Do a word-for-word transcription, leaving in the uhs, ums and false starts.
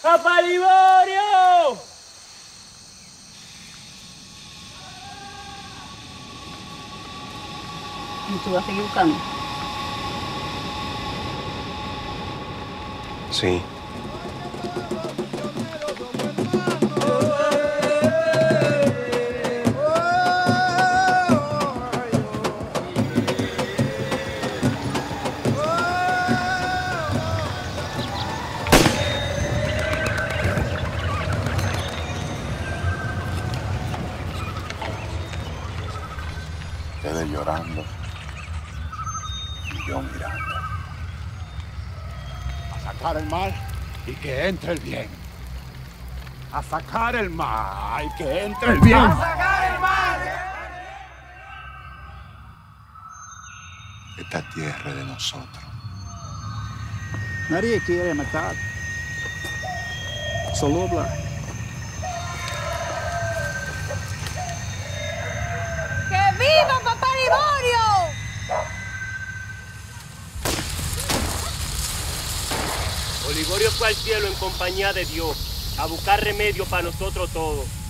¡Papá Liborio! ¿Y tú vas a seguir buscando? Sí. Ustedes llorando y yo mirando. A sacar el mal y que entre el bien. A sacar el mal y que entre el bien. ¡A sacar el mal! Esta tierra es de nosotros. Nadie quiere matar. Solo hablar. ¡Que viva Papá Liborio! Olivorio fue al cielo en compañía de Dios a buscar remedio para nosotros todos.